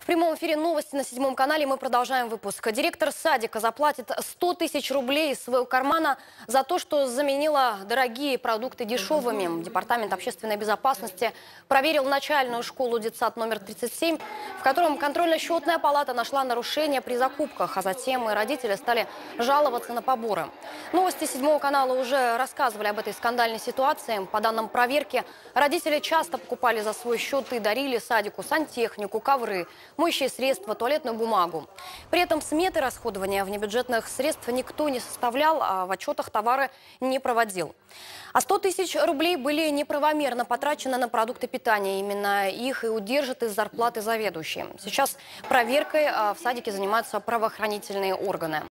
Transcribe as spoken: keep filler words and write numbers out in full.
В прямом эфире новости на седьмом канале. Мы продолжаем выпуск. Директор садика заплатит сто тысяч рублей из своего кармана за то, что заменила дорогие продукты дешевыми. Департамент общественной безопасности проверил начальную школу детсад номер тридцать семь, в котором контрольно-счетная палата нашла нарушения при закупках, а затем и родители стали жаловаться на поборы. Новости седьмого канала уже рассказывали об этой скандальной ситуации. По данным проверки, родители часто покупали за свой счет и дарили садику сантехнику, ковры, моющие средства, туалетную бумагу. При этом сметы расходования внебюджетных средств никто не составлял, а в отчетах товары не проводил. А сто тысяч рублей были неправомерно потрачены на продукты питания. Именно их и удержат из зарплаты заведующие. Сейчас проверкой в садике занимаются правоохранительные органы.